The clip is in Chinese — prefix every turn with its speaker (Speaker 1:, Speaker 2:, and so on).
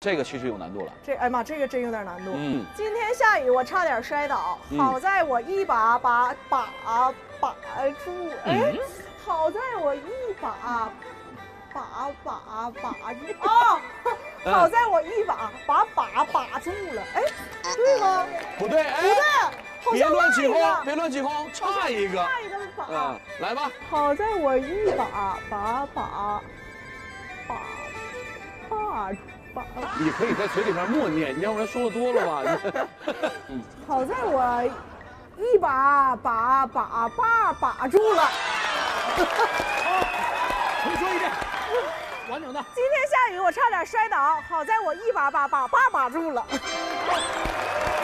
Speaker 1: 这个其实有难度了。
Speaker 2: 哎呀妈，这个真有点难度。
Speaker 1: 嗯，
Speaker 2: 今天下雨，我差点摔倒，好在我一把把住。哎，好在我一把住啊！好在我一把把住了。哎，对吗？
Speaker 1: 不对，哎，
Speaker 2: 不对，
Speaker 1: 别乱起哄，别乱起哄，差一个。
Speaker 2: 差一个把。
Speaker 1: 来吧。
Speaker 2: 好在我一把。
Speaker 1: 你可以在嘴里面默念，你要不然说的多了吧？
Speaker 2: 好在我一把住了。
Speaker 1: 重说一遍，完整的。
Speaker 2: 今天下雨，我差点摔倒，好在我一把住了。